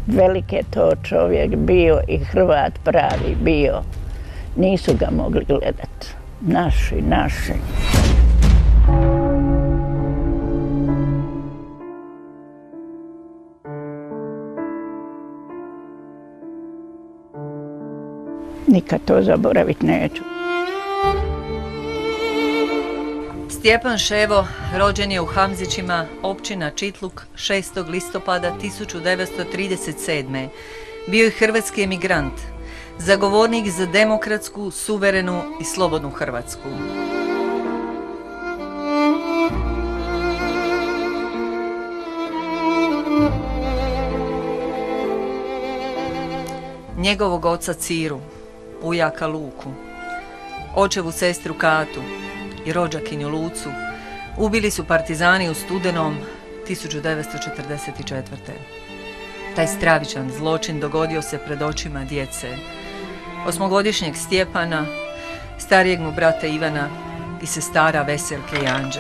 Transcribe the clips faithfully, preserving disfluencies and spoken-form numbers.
Velik je to čovjek bio i Hrvat pravi bio. Nisu ga mogli gledat. Naši, naši. Nikad to zaboravit neću. Stjepan Ševo rođen je u Hamzićima, općina Čitluk, šestog listopada tisuću devetsto trideset sedme. Bio je hrvatski emigrant, zagovornik za demokratsku, suverenu i slobodnu Hrvatsku. Njegovog oca Ciru, ujaka Luku, očevu sestru Katu i rođakinju Lucu ubili su partizani u studenom tisuću devetsto četrdeset četvrte. Taj stravičan zločin dogodio se pred očima djece, osmogodišnjeg Stjepana, starijeg mu brata Ivana i sestara Veselke i Anđe.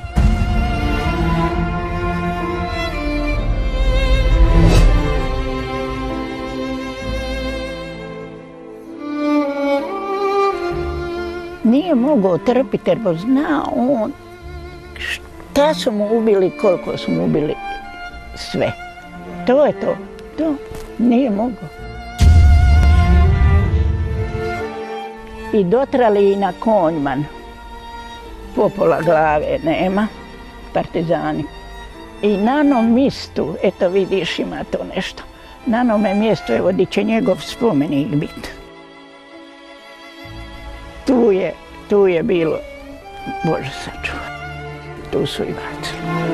Nije mogao trpiti jer zna on šta su mu ubili, koliko su mu ubili, sve. To je to. To nije mogao. I dotrali i na Konjman. Popola glave nema, partizani. I na onom mjestu, eto vidiš ima to nešto, na onome mjestu, evo di će njegov spomenik biti. Tu je, tu je bilo, Bože sačuvaj, tu su i bacili.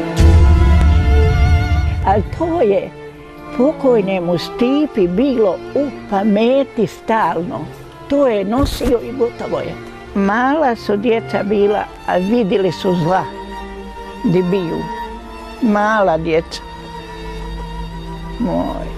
Ali to je pokojnemu Stipi bilo u pameti stalno. To je nosio i gotovo je. Mala su djeca bila, a vidjeli su zla di biju. Mala djeca. Moj.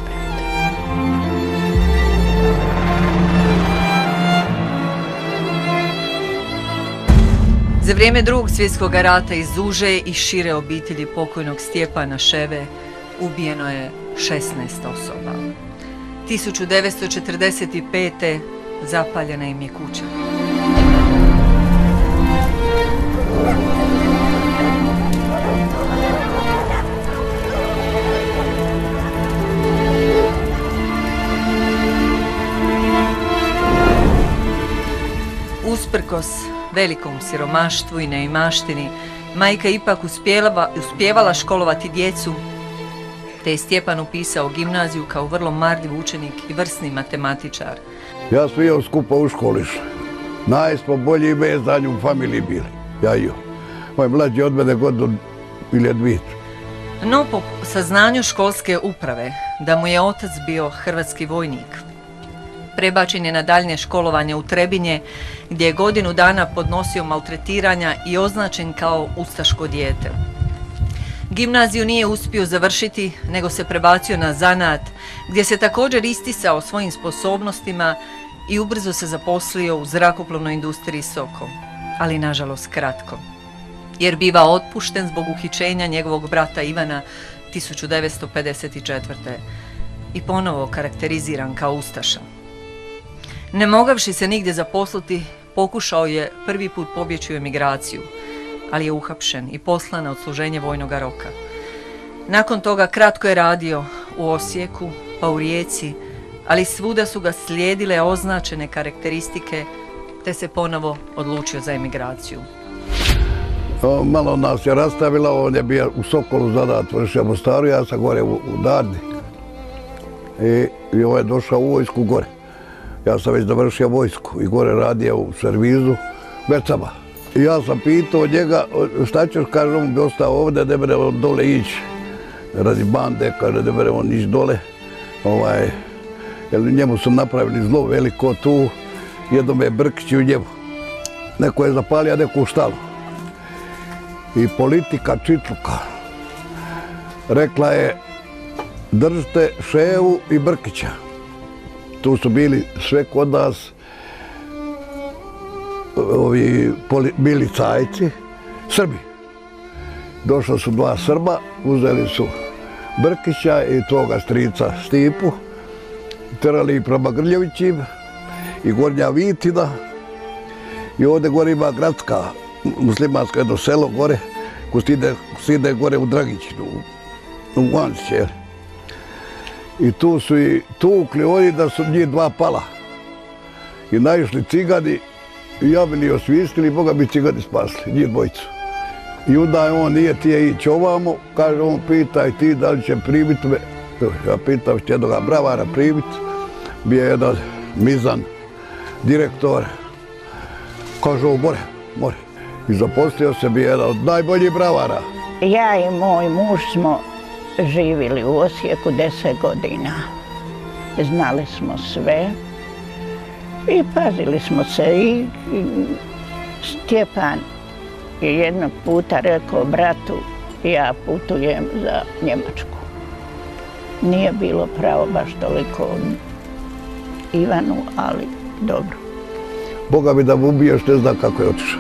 Za vrijeme drugog svjetskog rata iz uže i šire obitelji pokojnog Stjepana Ševe ubijeno je šesnaest osoba. tisuću devetsto četrdeset pete. zapaljena im je kuća. Usprkos velikom siromaštvu i neimaštini, majka ipak uspjevala, uspjevala školovati djecu, te je Stjepan upisao gimnaziju kao vrlo marljiv učenik i vrsni matematičar. Ja smo jeo skupa u školi išli. Najsmo bolji i vezanju u familiji bili. Ja i on. Moj mlađi od mene godinu ili dvije. No po saznanju školske uprave da mu je otac bio hrvatski vojnik, prebačen je na daljnje školovanje u Trebinje, gdje je godinu dana podnosio maltretiranja i označen kao ustaško dijete. Gimnaziju nije uspio završiti, nego se prebacio na zanat, gdje se također isticao svojim sposobnostima i ubrzo se zaposlio u zrakoplovnoj industriji Soko, ali nažalost kratko, jer biva otpušten zbog uhićenja njegovog brata Ivana tisuću devetsto pedeset četvrte. i ponovo karakteriziran kao ustaša. Ne mogavši se nigdje zaposliti, pokušao je prvi put pobjeći u emigraciju, ali je uhapšen i poslan na odsluženje vojnog roka. Nakon toga kratko je radio u Osijeku, pa u Rijeci, ali svuda su ga slijedile označene karakteristike, te se ponovo odlučio za emigraciju. O, malo nas je rastavila, on je bio u Sokolu zadat, vršio Mostaru, ja sam gore u, u Darni. I, I on je došao u vojsku gore. Ja sam već završio vojsku i gore radio u servizu Becama. I ja sam pitao njega, šta ćeš, kaže, on bi ostao ovdje, ne mere on dole ići. Radi bande, kaže, ne mere on ići dole. Ovaj, jer njemu su napravili zlo veliko tu, jednom je Brkić u njemu. Neko je zapalio, neko u štalu. I politika Čitluka rekla je, držite Ševu i Brkića. Tu su bili sve kod nas ovi milicajci, Srbi. Došla su dva Srba, uzeli su Brkića i toga strica Stipu, terali prema Grljevićim i Gornja Vitina. I ovdje gore ima gradska, muslimansko jedno selo gore, ko stide gore u Dragićinu, u Vančiće. I tu su i tukli oni da su njih dva pala. I naišli cigani, i ja bili osvistili, Boga bi cigani spasli, njih dvojicu. I onda on nije tije ići ovamo, kaže on, pitaj ti da li će primiti me. Ja pitam što jednoga bravara primiti, bio je jedan Mizan, direktor. Kaže on, more, more. I zaposlio se, bio jedan od najboljih bravara. Ja i moj muž smo živjeli u Osijeku deset godina. Znali smo sve i pazili smo se. I Stjepan je jednog puta rekao bratu, ja putujem za Njemačku. Nije bilo pravo baš toliko Ivanu, ali dobro. Boga mi da mu ubiješ, ne zna kako je otišao.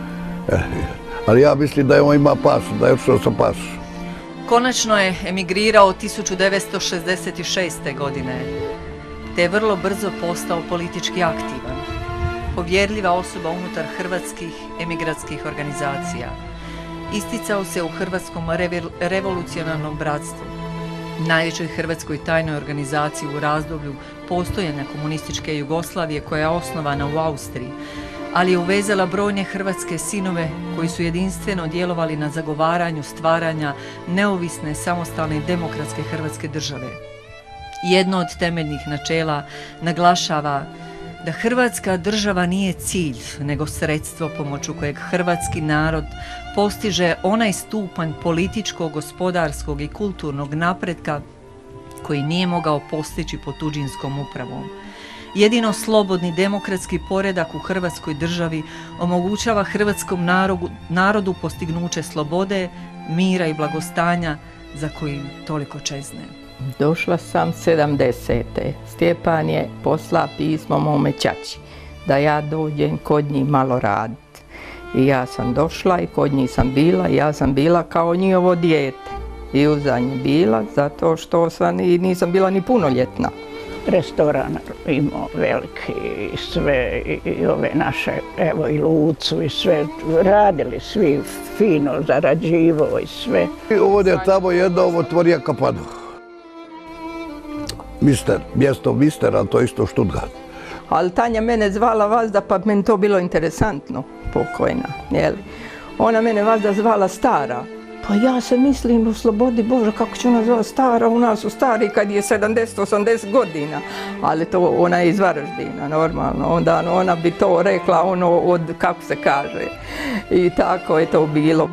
Ali ja mislim da je on ima pasu, da je otišao sa pasu. Konačno je emigrirao tisuću devetsto šezdeset šeste. godine, te je vrlo brzo postao politički aktivan. Povjerljiva osoba unutar hrvatskih emigratskih organizacija. Isticao se u Hrvatskom revolucionarnom bratstvu, najvećoj hrvatskoj tajnoj organizaciji u razdoblju postojanja komunističke Jugoslavije koja je osnovana u Austriji, ali je uvezala brojne hrvatske sinove koji su jedinstveno djelovali na zagovaranju stvaranja neovisne, samostalne i demokratske hrvatske države. Jedno od temeljnih načela naglašava da hrvatska država nije cilj, nego sredstvo pomoću kojeg hrvatski narod postiže onaj stupanj političkog, gospodarskog i kulturnog napretka koji nije mogao postići pod tuđinskom upravom. Jedino slobodni demokratski poredak u hrvatskoj državi omogućava hrvatskom narodu, narodu postignuće slobode, mira i blagostanja za kojim toliko čezne. Došla sam sedamdesete. Stjepan je posla pismo mome ćaći da ja dođem kod njih malo raditi. I ja sam došla i kod njih sam bila i ja sam bila kao njihovo dijete. I uza njih bila zato što sam i nisam bila ni punoljetna. Restoran imao veliki i sve, i ove naše, evo i Lucu i sve, radili svi fino, zarađivo i sve. I ovdje je tamo jednom otvorio kapanu. Mister, mjesto Mister, ali to je isto Stuttgart. Ali Tanja mene zvala vazda, pa meni to bilo interesantno, pokojna, jeli. Ona mene vazda zvala stara. Pa ja se mislim, u slobodi Bože, kako će ona zvala stara, u nas su stari kad je sedamdeset osamdeset godina. Ali to ona je iz Varaždina, normalno. Onda ona bi to rekla ono od, kako se kaže. I tako je to bilo.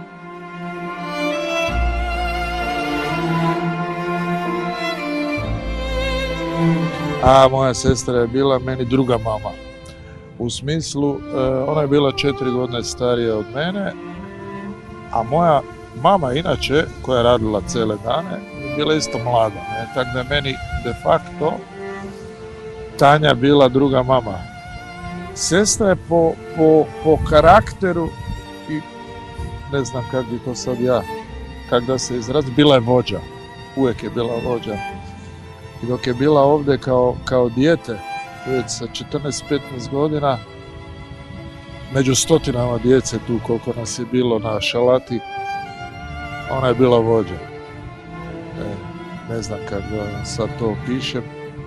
A moja sestra je bila meni druga mama. U smislu, ona je bila četiri godine starija od mene, a moja mama inače, koja je radila cijele dane, je bila isto mlada. Ne? Tako da je meni de facto Tanja bila druga mama. Sestra je po, po, po karakteru i ne znam kako bi to sad ja, kako da se izrazi, bila je vođa. Uvijek je bila vođa. I dok je bila ovdje kao, kao dijete, već sa četrnaest petnaest godina, među stotinama djece tu koliko nas je bilo na šalati, ona je bila vođa. E, ne znam kako da sad to opišem.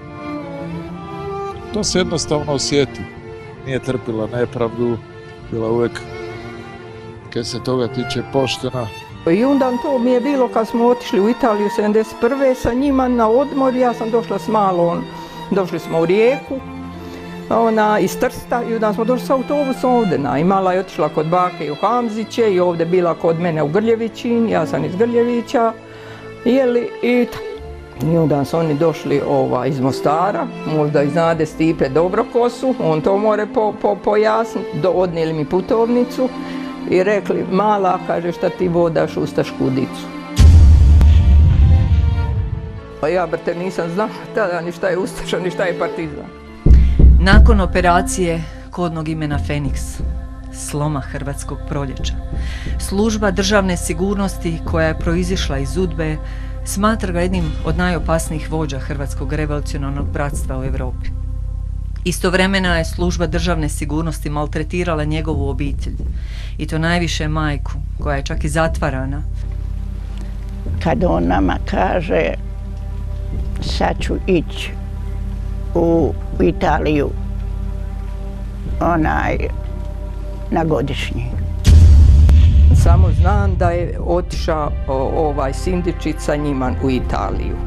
To se jednostavno osjeti. Nije trpila nepravdu, bila uvijek, kad se toga tiče, poštena. I onda to mi je bilo kad smo otišli u Italiju sedamdeset prve sa njima na odmor, ja sam došla s malom, došli smo u Rijeku, ona iz Trsta i onda smo došli s autobusom ovdje. I mala je otišla kod bake u Hamziće i ovdje bila kod mene u Grljevićin, ja sam iz Grljevića, jeli, i, i onda su oni došli ova, iz Mostara, možda i znade Stipe Dobrokosu, on to more po, po, pojasniti, odnijeli mi putovnicu i rekli, mala, kaže, šta ti vodaš ustašku dicu. Pa ja, brate, nisam znala tada ni šta je ustaša, ni šta je partizan. Nakon operacije kodnog imena Feniks, sloma hrvatskog proljeća, služba državne sigurnosti koja je proizišla iz UDBE Smatra ga jednim od najopasnijih vođa Hrvatskog revolucionarnog bratstva u Europi. Istovremena je služba državne sigurnosti maltretirala njegovu obitelj, i to najviše majku, koja je čak i zatvarana. Kad on nama kaže sad ću ići u Italiju onaj na godišnji. Samo znam da je otišao ovaj Sindičić sa njima u Italiju.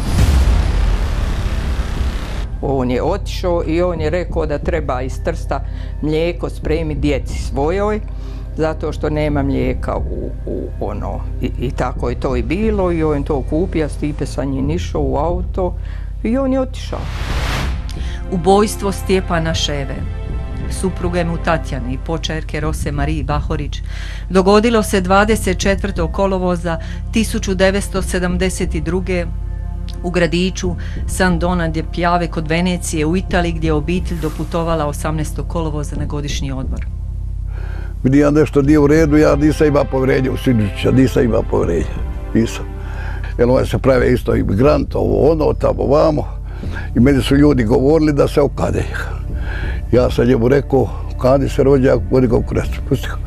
On je otišao i on je rekao da treba iz Trsta mlijeko spremiti djeci svojoj, zato što nema mlijeka u, u ono. I, I tako je to i bilo i on to kupio, Stipe sa njim išao u auto i on je otišao. Ubojstvo Stjepana Ševe, supruge mu Tatjane i počerke Rose Mariji Bahorić, dogodilo se dvadeset četvrtog kolovoza tisuću devetsto sedamdeset druge u gradiću San Dona de Piave kod Venecije u Italiji, gdje je obitelj doputovala osamnaestog kolovoza na godišnji odmor. Vidim ja nešto nije u redu, ja nisam imao povjerenje u Sindičića, nisam imao povjerenje, nisam. Jer ovaj se prave isto imigrant, ovo ono, tamo vamo. I meni su ljudi govorili da se okade. Ja sam njemu rekao, okadi se rođak, vodi ga u krestu, pusti ga.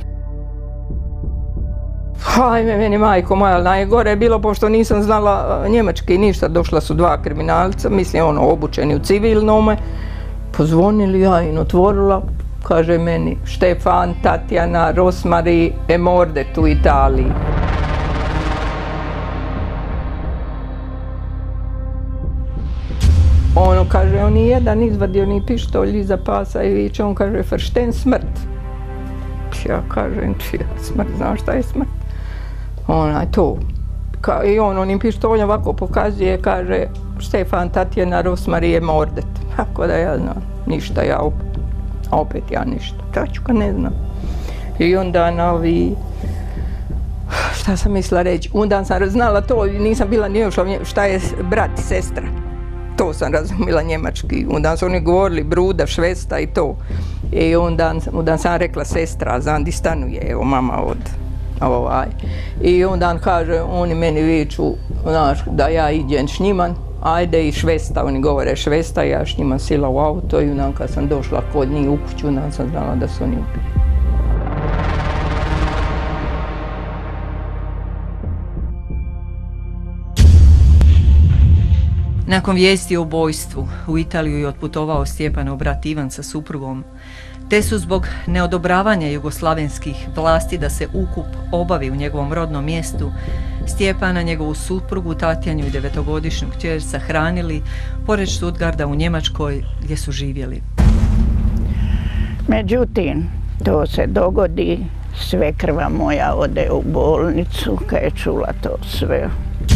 Hajme, meni majko moja, najgore je bilo, pošto nisam znala njemački ništa, došla su dva kriminalca, mislim ono, obučeni u civilnome, pozvonili, ja im otvorila, kaže meni, Štefan, Tatjana, Rosmari, Emordet u Italiji. Ono kaže, on je jedan izvadio ni pištolj iza pasa i viče, on kaže, Fršten, smrt. Ja kažem, čija smrt, znaš šta je smrt? Onaj, to. Ka, I on onim pištoljem ovako pokazuje, kaže, Štefan, Tatjana, Rosmari, Emordet. Tako da ja znam, ništa, ja opet, opet ja ništa. Tačka ne znam. I onda na ovi, šta sam mislila reći, onda sam znala to, nisam bila ni još šta je brat i sestra. To sam razumila njemački. Onda su oni govorili Bruda, Švesta i to. I onda, onda sam rekla sestra, znam di stanuje, evo mama od ovaj. I onda kaže, oni meni viču, znaš, da ja idem s njima, ajde i Švesta, oni govore Švesta, ja s njima sila u auto i onda kad sam došla kod njih u kuću, onda sam znala da su oni ubili. Nakon vijesti o ubojstvu u Italiju je otputovao Stjepanov brat Ivan sa suprugom, te su zbog neodobravanja jugoslavenskih vlasti da se ukup obavi u njegovom rodnom mjestu, Stjepana, njegovu suprugu Tatjanju i devetogodišnju kćer sahranili pored Stuttgarta u Njemačkoj, gdje su živjeli. Međutim, to se dogodi, svekrva moja ode u bolnicu kad je čula to sve.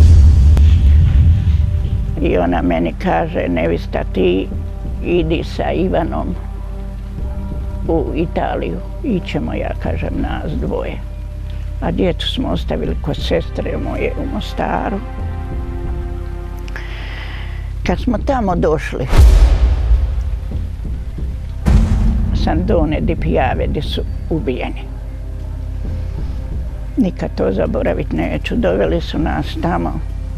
I ona meni kaže, nevista, ti idi sa Ivanom u Italiju. Ićemo, ja kažem, nas dvoje. A djecu smo ostavili kod sestre moje u Mostaru. Kad smo tamo došli, San Dona de Piave, gdje su ubijeni. Nikad to zaboraviti neću. Doveli su nas tamo.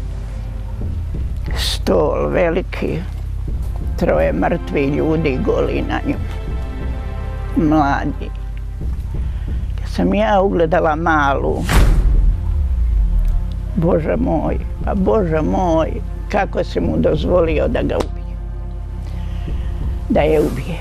Stol veliki, troje mrtvi ljudi goli na nju, mladi. Kad sam ja ugledala malu, Bože moj, pa Bože moj, kako si mu dozvolio da ga ubije, da je ubije.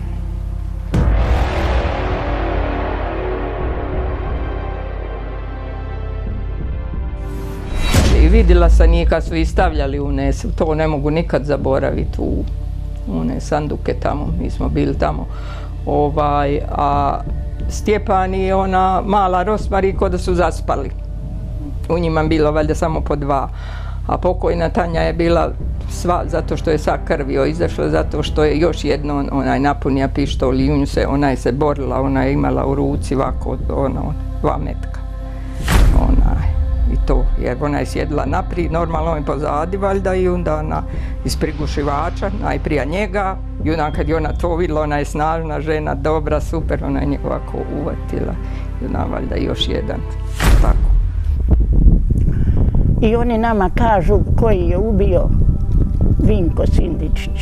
I vidjela sam njih kad su ih stavljali u one, to ne mogu nikad zaboraviti, u one sanduke tamo, mi smo bili tamo. Ovaj, a Stjepan i ona mala Rosmari ko da su zaspali. U njima bilo valjda samo po dva. A pokojna Tanja je bila sva, zato što je sa krvio izašla, zato što je još jedno onaj napunija pištolj i u nju se, ona je se borila, ona je imala u ruci ovako, ono, dva metka. Onaj. I to, jer ona je sjedila naprijed, normalno je pozadi valjda i onda ona iz prigušivača, najprije njega i onda kad je ona to vidjela, ona je snažna žena, dobra, super, ona je njega ovako uvatila i onda valjda još jedan, tako. I oni nama kažu koji je ubio Vinko Sindičić.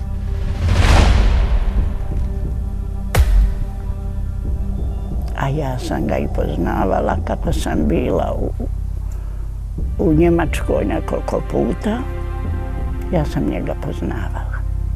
A ja sam ga i poznavala kako sam bila u, u Njemačkoj nekoliko puta. Ja sam njega poznavala.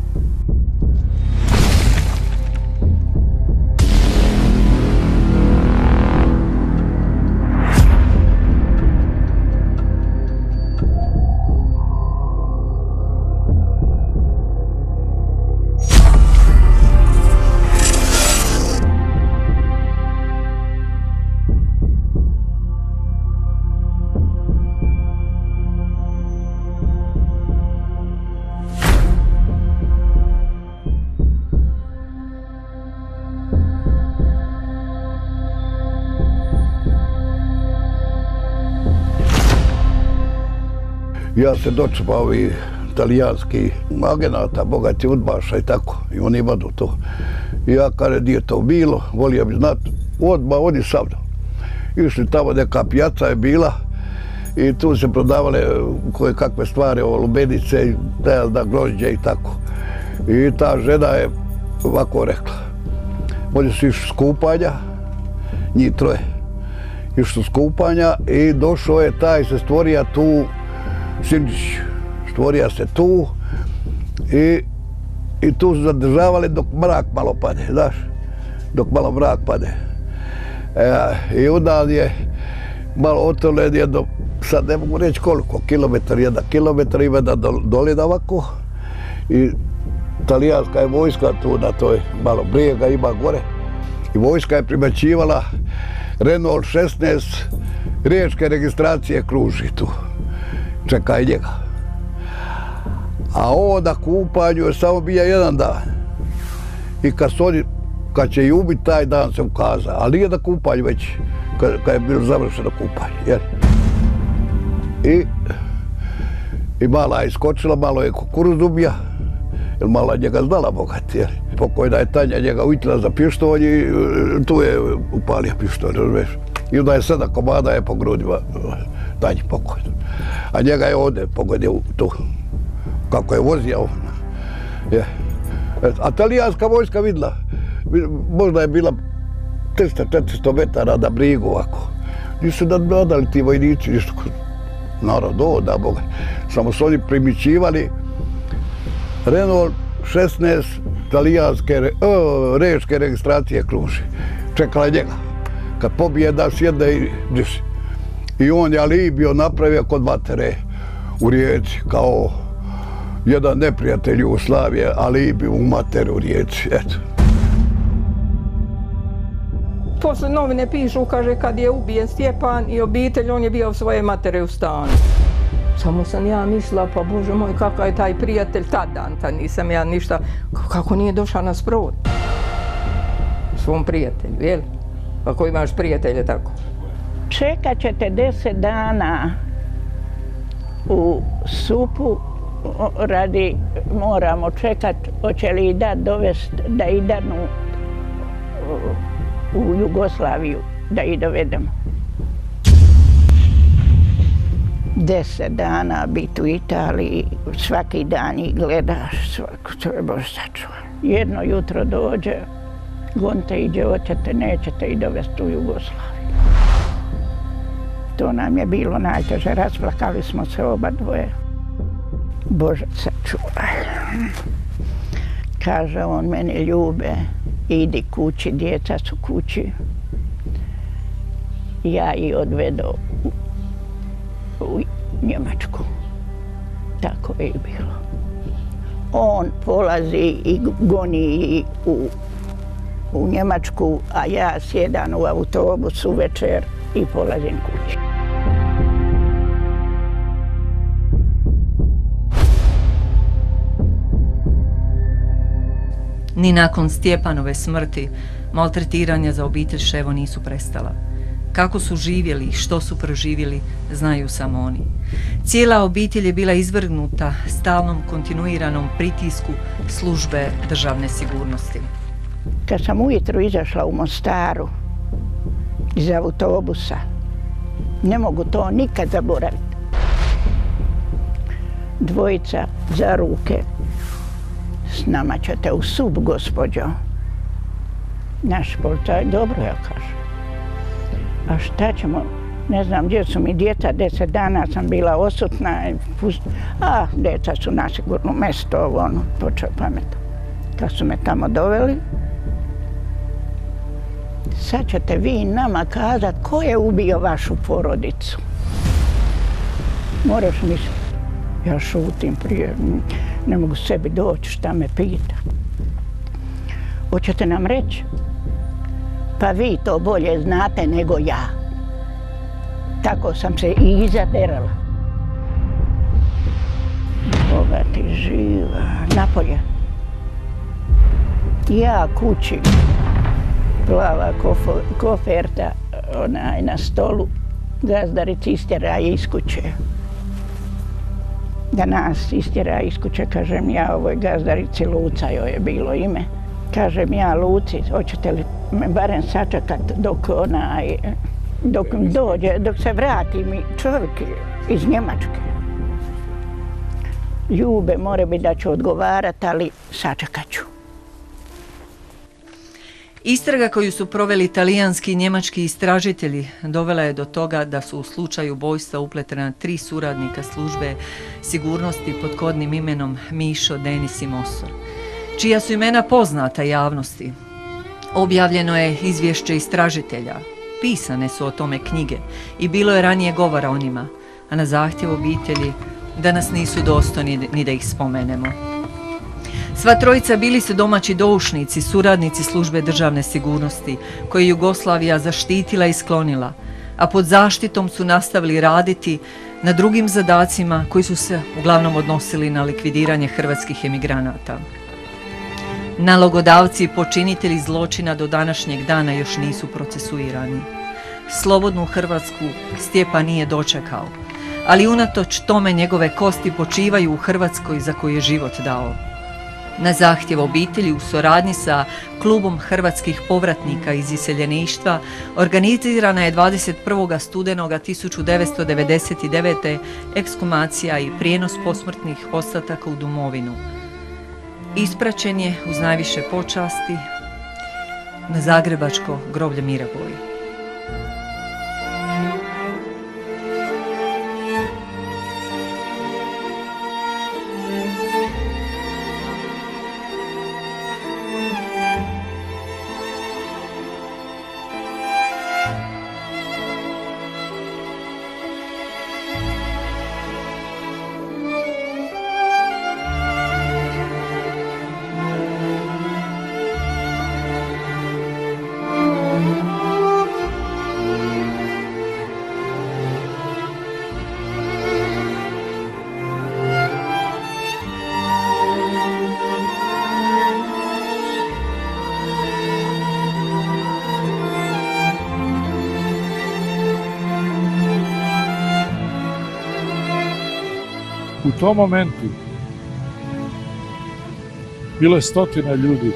Ja se dočepao ovih talijanskih agenata, bogati udbaša i tako. I oni imaju to. I ja kada nije to bilo, volio bi znati, odmah oni sa mnom. Išli tamo, neka pijaca je bila i tu se prodavale koje kakve stvari, lubenice, da grožđe i tako. I ta žena je ovako rekla. Oni su išli s kupanja, njih troje. Išli s kupanja i došao je taj se stvorija tu Sindić, stvorija se tu i, i tu su zadržavali dok mrak malo pade, znaš, dok malo mrak pade. E, I onda je malo otolen jedno, sad ne mogu reći koliko, kilometar, jedan kilometar ima da dolina ovako i talijanska je vojska tu na toj malo brijega ima gore i vojska je primećivala Renault šesnaest riječke registracije kruži tu. Čekaj njega. A ovo na kupanju je samo bija jedan dan. I kad su oni, kad će i ubiti, taj dan se ukazao. Ali nije na kupanju već, kad, kad je bilo završeno kupanje. Jel? I, I mala je iskočila, malo je kukuruz ubija, jer mala njega znala bogati. Jel? Pokojna je Tanja njega ujutila za pištolj i tu je upalio pištolj, razumiješ? I onda je sedam komada je po grudima Tanji pokojno. A njega je ovdje pogodio tu, kako je vozio. Je. A talijanska vojska vidjela, možda je bila tristo četiristo metara na brigu ovako. Nisu nadali ti vojnici, ništa. Narod, da Boga. Samo su oni primićivali Renault šesnaest talijanske, o, riječke registracije kruži. Čekala je njega. Kad pobije da sjedne i diši. I on je alibio napravio kod matere u Rijeci, kao jedan neprijatelj Jugoslavije, alibio u matere u Rijeci, eto. Posle novine pišu, kaže, kad je ubijen Stjepan i obitelj, on je bio u svoje matere u stanu. Samo sam ja mislila, pa Bože moj, kakav je taj prijatelj, tadan, tad nisam ja ništa, kako nije došao na sprod svom prijatelju, jel? Ako imaš prijatelje tako. Čekat ćete deset dana u Supu radi, moramo čekat, hoće li i dat dovest da i danu u Jugoslaviju, da i dovedemo. Deset dana biti u Italiji, svaki dan ih gledaš, svako, to je Bože sačuvaj. Jedno jutro dođe, gonte iđe, hoćete, nećete i dovesti u Jugoslaviju. To nam je bilo najteže, rasplakali smo se oba dvoje. Bože sačuvaj. Kaže on meni, Ljube, idi kući, djeca su kući. Ja ih odvedo u, u Njemačku. Tako je bilo. On polazi i goni u, u Njemačku, a ja sjedam u autobus uvečer i polazim kući. Ni nakon Stjepanove smrti maltretiranja za obitelj Ševo nisu prestala. Kako su živjeli i što su proživjeli, znaju samo oni. Cijela obitelj je bila izvrgnuta stalnom kontinuiranom pritisku službe državne sigurnosti. Kad sam ujutro izašla u Mostaru iz autobusa, ne mogu to nikad zaboraviti. dvojica za ruke. S nama ćete u sub, gospođo. Naš policaj, dobro, ja kažem. A šta ćemo, ne znam gdje su mi djeca, deset dana sam bila osutna. A, djeca su na sigurno mesto, ovo ono, počeo pametom. Kad su me tamo doveli, sad ćete vi nama kazat ko je ubio vašu porodicu. Moraš misliti, ja šutim prije, ne mogu sebi doći šta me pita. Hoćete nam reći? Pa vi to bolje znate nego ja. Tako sam se i izaderala. Boga ti živa, napolje. Ja kući, plava koferta onaj na stolu, gazdarica istjera iz kuće. Da nas istjera iz kuće, kažem ja ovoj gazdarici, Luca joj je bilo ime. Kažem ja Luci, hoćete li me barem sačekat dok onaj, dok dođe, dok se vrati mi čovjek iz Njemačke. Ljube, more bi da ću odgovarat, ali sačekat ću. Istraga koju su proveli italijanski i njemački istražitelji dovela je do toga da su u slučaju ubojstva upletena tri suradnika službe sigurnosti pod kodnim imenom Mišo, Denis i Mosor, čija su imena poznata javnosti. Objavljeno je izvješće istražitelja, pisane su o tome knjige i bilo je ranije govora o njima, a na zahtjev obitelji danas nisu dostojni ni da ih spomenemo. Sva trojica bili su domaći doušnici, suradnici službe državne sigurnosti, koje je Jugoslavija zaštitila i sklonila, a pod zaštitom su nastavili raditi na drugim zadacima koji su se uglavnom odnosili na likvidiranje hrvatskih emigranata. Nalogodavci i počinitelji zločina do današnjeg dana još nisu procesuirani. Slobodnu Hrvatsku Stjepan nije dočekao, ali unatoč tome njegove kosti počivaju u Hrvatskoj za koju je život dao. Na zahtjev obitelji u suradnji sa klubom hrvatskih povratnika iz iseljeništva organizirana je dvadeset prvog studenoga tisuću devetsto devedeset devete. ekshumacija i prijenos posmrtnih ostataka u domovinu. Ispraćen je uz najviše počasti na zagrebačko groblje Miraboj. U tom momentu bilo je stotina ljudi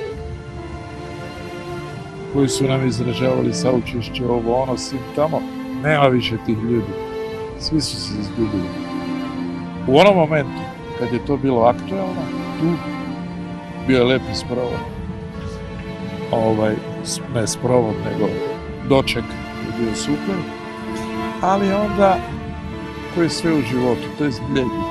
koji su nam izražavali saučešće, ovo, ono, svim tamo. Nema više tih ljudi. Svi su se izgubili. U onom momentu, kad je to bilo aktualno, tu bio je lepi sprovod. Ovaj, ne sprovod, nego doček je bio super. Ali onda, to je sve u životu, to je zbljenje.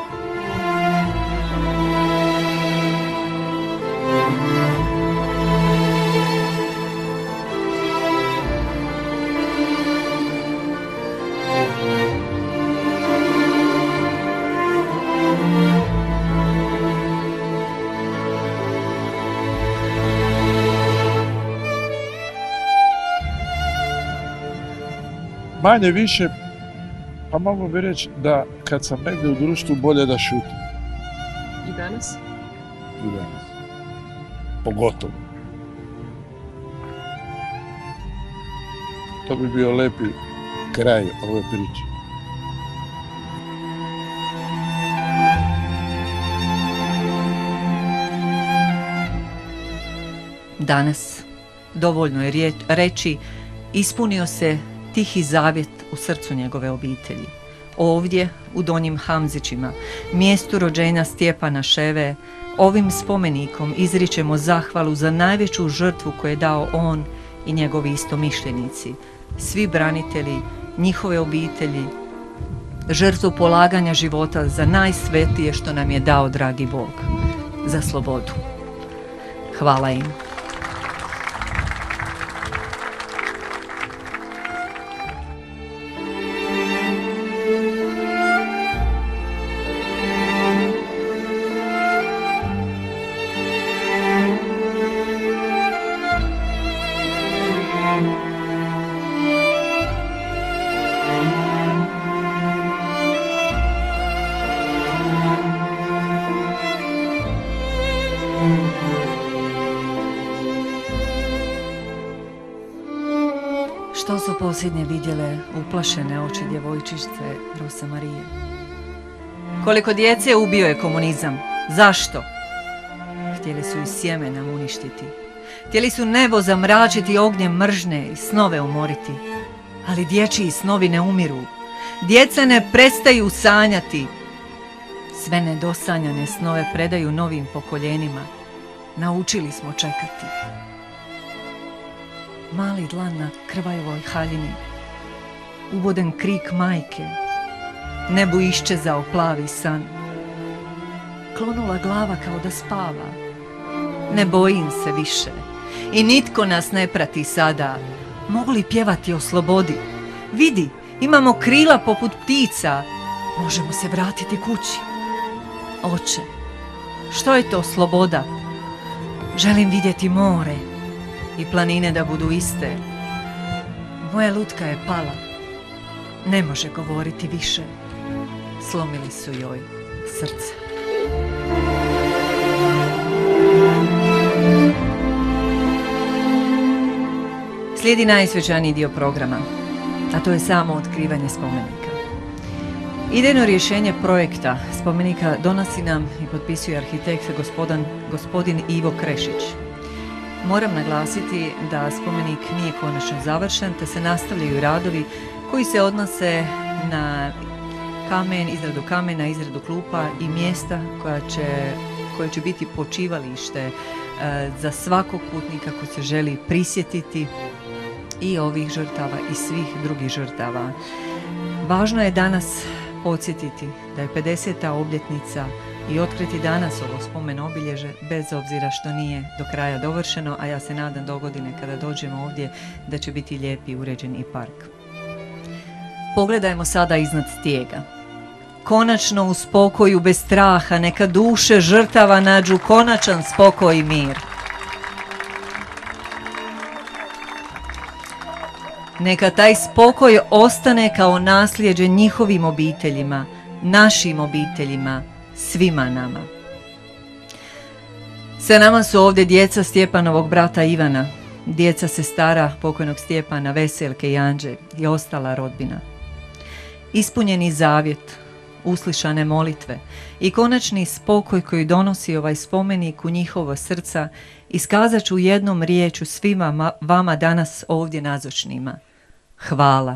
Manje više, pa mogu bi reći da kad sam negdje u društvu bolje da šutim. I danas? I danas. Pogotovo. To bi bio lepi kraj ove priče. Danas, dovoljno je reći, ispunio se tihi zavjet u srcu njegove obitelji. Ovdje, u Donjim Hamzićima, mjestu rođenja Stjepana Ševe, ovim spomenikom izričemo zahvalu za najveću žrtvu koju je dao on i njegovi istomišljenici, svi branitelji, njihove obitelji, žrtvu polaganja života za najsvetije što nam je dao dragi Bog, za slobodu. Hvala im. Što su posljednje vidjele uplašene oči djevojčice Rosa Marije? Koliko djece ubio je komunizam? Zašto? Htjeli su i sjeme nam uništiti. Htjeli su nebo zamračiti ognjem mržnje i snove umoriti. Ali dječji snovi ne umiru. Djeca ne prestaju sanjati. Sve nedosanjane snove predaju novim pokoljenima. Naučili smo čekati. Mali dlan na krvavoj haljini, uboden krik majke, nebu iščezao plavi san. Klonula glava kao da spava, ne bojim se više i nitko nas ne prati sada. Mogu li pjevati o slobodi? Vidi, imamo krila poput ptica, možemo se vratiti kući. Oče, što je to sloboda? Želim vidjeti more i planine da budu iste. Moja lutka je pala. Ne može govoriti više. Slomili su joj srce. Slijedi najsvečaniji dio programa, a to je samo otkrivanje spomenika. Idejno rješenje projekta spomenika donosi nam i potpisuje arhitekt gospodin, gospodin Ivo Krešić. Moram naglasiti da spomenik nije konačno završen, te se nastavljaju radovi koji se odnose na kamen, izradu kamena, izradu klupa i mjesta koja će, koje će biti počivalište e, za svakog putnika ko se želi prisjetiti i ovih žrtava i svih drugih žrtava. Važno je danas podsjetiti da je pedeseta obljetnica i otkriti danas ovo spomen obilježe, bez obzira što nije do kraja dovršeno, a ja se nadam do godine kada dođemo ovdje da će biti lijep i uređen i park. Pogledajmo sada iznad stijega. Konačno u spokoju bez straha neka duše žrtava nađu konačan spokoj i mir. Neka taj spokoj ostane kao nasljeđe njihovim obiteljima, našim obiteljima, svima nama. Sa nama su ovdje djeca Stjepanovog brata Ivana, djeca sestara pokojnog Stjepana, Veselke i Anđe i ostala rodbina. Ispunjeni zavjet, uslišane molitve i konačni spokoj koji donosi ovaj spomenik u njihova srca iskazat ću jednom riječu svima vama danas ovdje nazočnima. Hvala.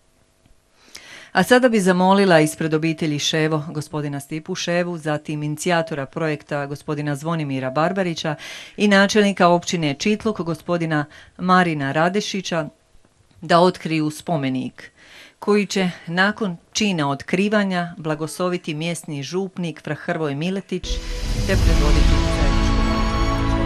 A sada bi zamolila ispred obitelji Ševo gospodina Stipu Ševu, zatim inicijatora projekta gospodina Zvonimira Barbarića i načelnika općine Čitluk gospodina Marina Radešića da otkriju spomenik koji će nakon čina otkrivanja blagosloviti mjesni župnik fra Hrvoje Miletić te predvoditi zajedničku molitvu.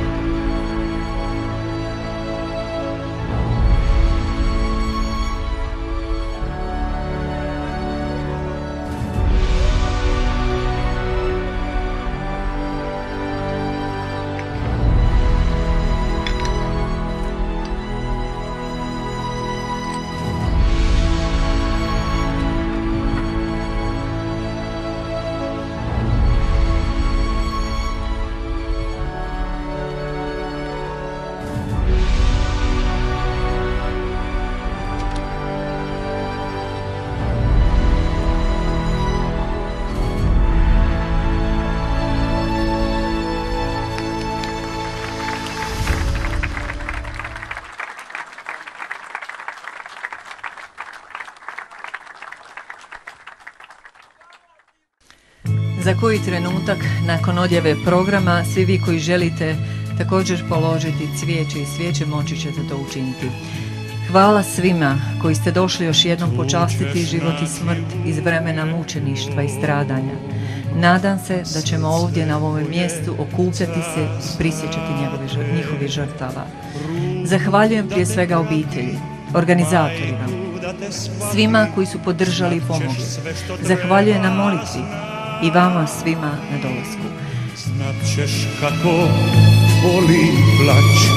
Za koji trenutak nakon odjave programa svi vi koji želite također položiti cvijeće i svijeće moći ćete to učiniti. Hvala svima koji ste došli još jednom počastiti život i smrt iz vremena mučeništva i stradanja. Nadam se da ćemo ovdje na ovom mjestu okupljati se i prisjećati njihovih žrtava. Zahvaljujem prije svega obitelji, organizatorima, svima koji su podržali i pomogli. Zahvaljujem na molitvi i vama svima na dolasku. Znat ćeš kako boli plać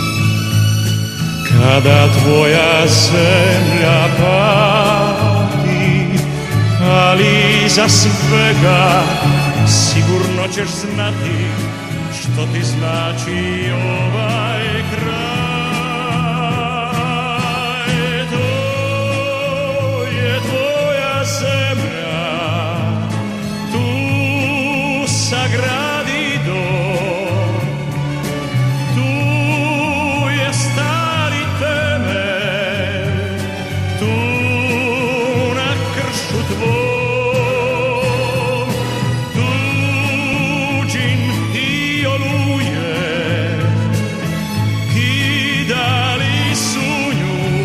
kada tvoja zemlja pati, ali za svega sigurno ćeš znati što ti znači ovaj kraj. To je tvoja zemlja, tu sagradi dom, tu je stari temelj, tu na kršu tvom, tuđin i oluje, kidali su nju,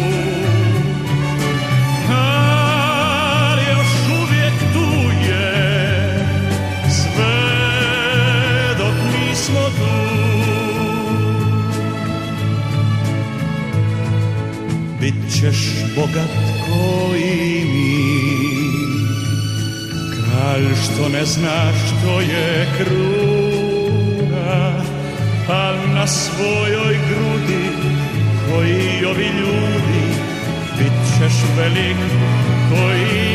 ali još uvijek tu je, sve dok nismo tu. Bit ćeš bogat koji mi, kralj što ne zna što je kruna, al na svojoj grudi koji ovi ljudi, bit ćeš velik koji